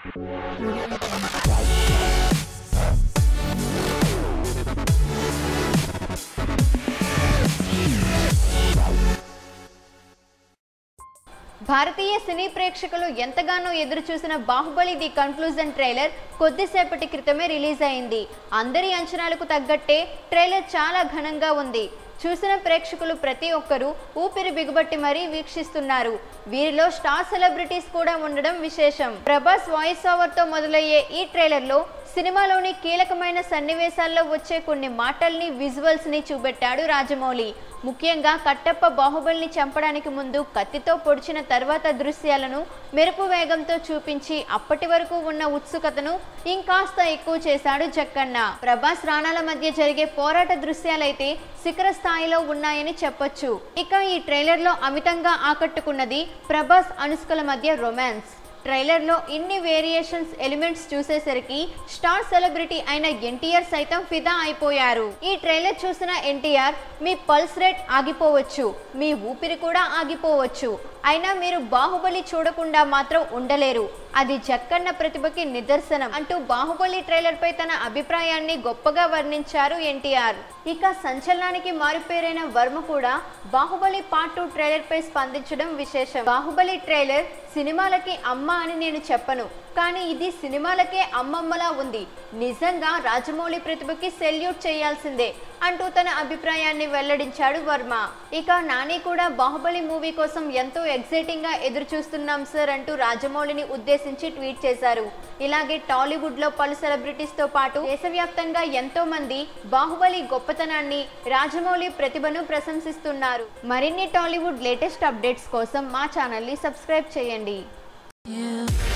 భారతీయ సినీ ప్రేక్షకులు ఎంతగానో ఎదురు చూసిన బాహుబలి ది కన్క్లూజన్ ట్రైలర్ కొద్దిసేపటి క్రితమే రిలీజ్ అయింది. అందరి అంచనాలకు తగ్గట్టే ట్రైలర్ చాలా ఘనంగా ఉంది. చూసిన ప్రేక్షకులు ప్రతి ఒక్కరూ ఊపిరి బిగుబట్టి మరీ వీక్షిస్తున్నారు. వీరిలో స్టార్ సెలబ్రిటీస్ కూడా ఉండడం విశేషం. ప్రభాస్ వాయిస్ ఓవర్ తో మొదలయ్యే ఈ ట్రైలర్లో సినిమాలోని కీలకమైన సన్నివేశాల్లో వచ్చే కొన్ని మాటల్ని, విజువల్స్ ని చూపెట్టాడు రాజమౌళి. ముఖ్యంగా కట్టప్ప బాహుబలిని చంపడానికి ముందు కత్తితో పొడిచిన తర్వాత దృశ్యాలను మెరుపు వేగంతో చూపించి అప్పటి వరకు ఉన్న ఉత్సుకతను ఇంకాస్త ఎక్కువ చేశాడు జక్కన్న. ప్రభాస్ రాణాల మధ్య జరిగే పోరాట దృశ్యాలైతే శిఖర స్థాయిలో ఉన్నాయని చెప్పొచ్చు. ఇక ఈ ట్రైలర్లో అమితంగా ఆకట్టుకున్నది ప్రభాస్ అనుష్కల మధ్య రొమాన్స్. ట్రైలర్లో ఇన్ని వేరియేషన్స్ ఎలిమెంట్స్ చూసేసరికి స్టార్ సెలబ్రిటీ అయిన ఎన్టీఆర్ సైతం ఫిదా అయిపోయారు. ఈ ట్రైలర్ చూసిన ఎన్టీఆర్, మీ పల్స్ రేట్ ఆగిపోవచ్చు, మీ ఊపిరి కూడా ఆగిపోవచ్చు, అయినా మీరు బాహుబలి చూడకుండా మాత్రం ఉండలేరు, అది జక్కన్న ప్రతిభకి నిదర్శనం అంటూ బాహుబలి ట్రైలర్ పై తన అభిప్రాయాన్ని గొప్పగా వర్ణించారు ఎన్టీఆర్. ఇక సంచలనానికి మారుపేరైన వర్మ కూడా బాహుబలి పార్ట్ 2 ట్రైలర్ పై స్పందించడం విశేషం. బాహుబలి ట్రైలర్ సినిమాలకి అమ్మ అని నేను చెప్పను, కానీ ఇది సినిమాలకే అమ్మమ్మలా ఉంది. నిజంగా రాజమౌళి ప్రతిభకి సెల్యూట్ చేయాల్సిందే అంటూ తన అభిప్రాయాన్ని వెల్లడించాడు వర్మ. ఇక నాని కూడా బాహుబలి మూవీ కోసం ఎంతో ఎక్సైటింగ్ గా ఎదురు చూస్తున్నాం సార్ అంటూ రాజమౌళిని ఉద్దేశించి ట్వీట్ చేశారు. ఇలాగే టాలీవుడ్ లో పలు సెలబ్రిటీస్ తో పాటు దేశవ్యాప్తంగా ఎంతో మంది బాహుబలి గొప్పతనాన్ని, రాజమౌళి ప్రతిభను ప్రశంసిస్తున్నారు. మరిన్ని టాలీవుడ్ లేటెస్ట్ అప్డేట్స్ కోసం మా ఛానల్ ని సబ్స్క్రైబ్ చేయండి.